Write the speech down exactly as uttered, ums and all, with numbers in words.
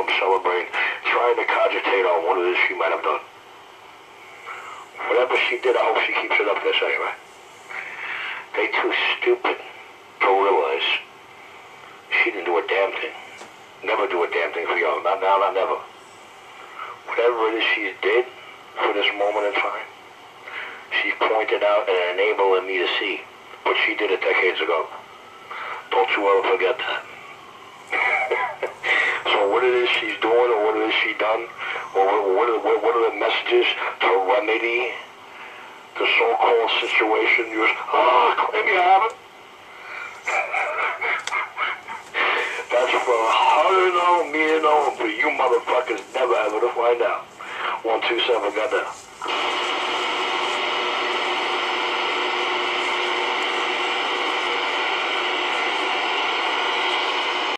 celebrating, trying to cogitate on what it is she might have done. Whatever she did, I hope she keeps it up this anyway. They too stupid to realize she didn't do a damn thing. Never do a damn thing for y'all. Not now, not never. Whatever it is she did for this moment in time, she pointed out and enabling me to see. But she did it decades ago. Don't you ever forget that. So what it is she's doing, or what it is she done, or what are, what are the messages to remedy the so-called situation? You just, ah, oh, claim you haven't. That's for her to know, me to know, and for you motherfuckers never ever to find out. One, two, seven, got that.